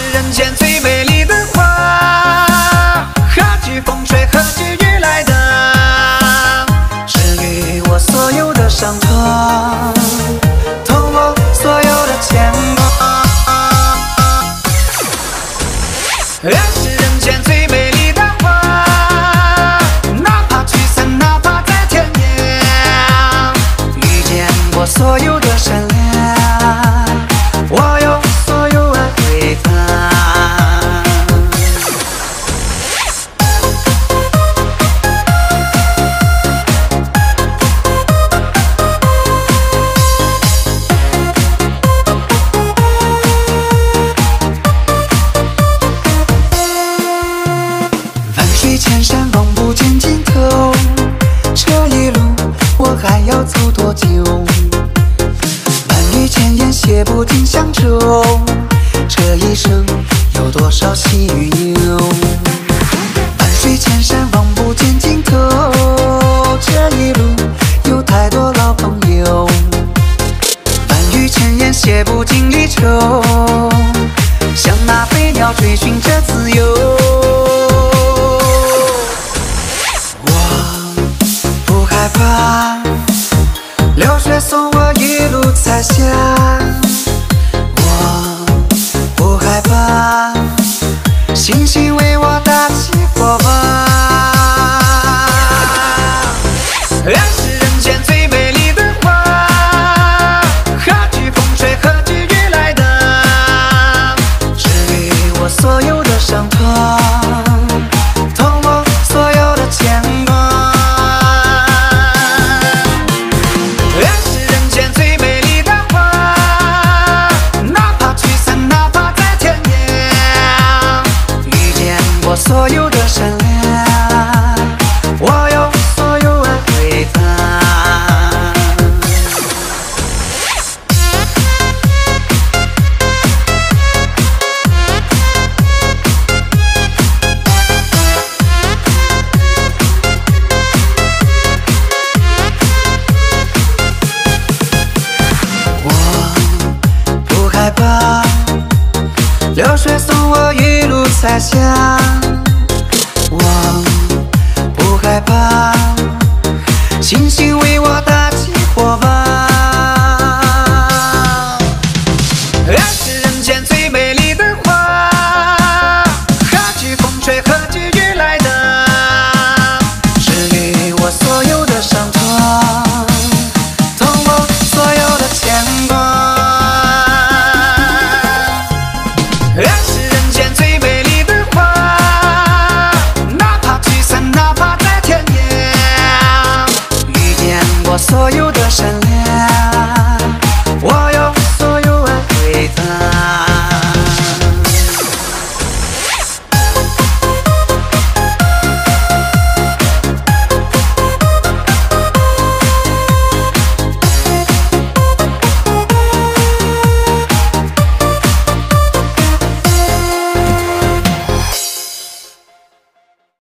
人间最美丽的花，何惧风吹，何惧雨来的，治愈我所有的伤痛，同我所有的牵挂。爱是人间最美丽的花，哪怕聚散，哪怕在天涯，遇见我所有的善良，我有所有爱回答。万水千山望不见尽头，这一路我还要走多久？万语千言写不尽乡愁，这一生有多少喜与忧？万水千山望不见尽头，这一路有太多老朋友。万语千言写不尽离愁，像那飞鸟追寻着自由。我不害怕，流水送我一路彩霞。我不害怕，星星为我打起火把。爱是人间最美丽的花，何惧风吹，何惧雨来的，治愈我所有的伤痛，同我所有的牵挂。爱是人间最美丽的花，哪怕聚散，哪怕在天涯，遇见我所有的善良，我有所有爱回答。我不害怕，流水送我一路彩霞。我不害怕，星星为我打起火把。爱是人间最美丽的花，何惧风吹，何惧雨来的，治愈我所有的伤痛，同我所有的牵挂。爱是人间最美丽的花，哪怕聚散，哪怕在天涯，遇见我所有